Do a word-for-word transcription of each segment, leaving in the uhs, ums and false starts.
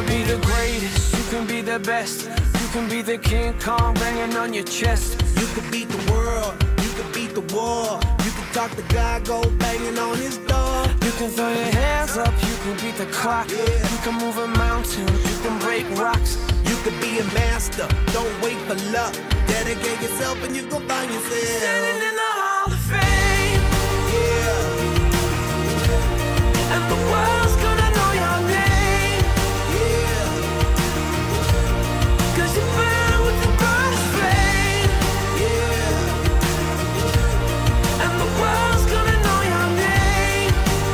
be the greatest, you can be the best. You can be the King Kong banging on your chest. You can beat the world, you can beat the war. You can talk to God, go banging on his door. You can throw your hands up, you can beat the clock. Yeah. You can move a mountain, you can break rocks. You can be a master, don't wait for luck. Dedicate yourself and you gon' find yourself Standing in the Hall of Fame. Yeah. And the world's gonna know your name. Yeah. Cause you burn with the brightest flame. Yeah. And the world's gonna know your name.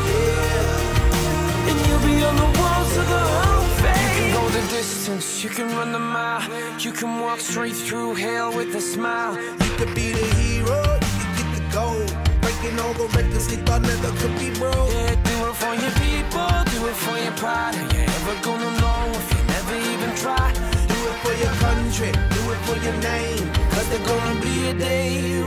Yeah. And you'll be on the walls of the Hall of Fame. You can go the distance, you can run the mile. You can walk straight through hell with a smile. You could be the hero, you can get the gold. Breaking all the records they thought never could be broke. Yeah, do it for your people, do it for your pride. Are you ever gonna know if you never even try? Do it for your country, do it for your name. Cause there's gonna be a day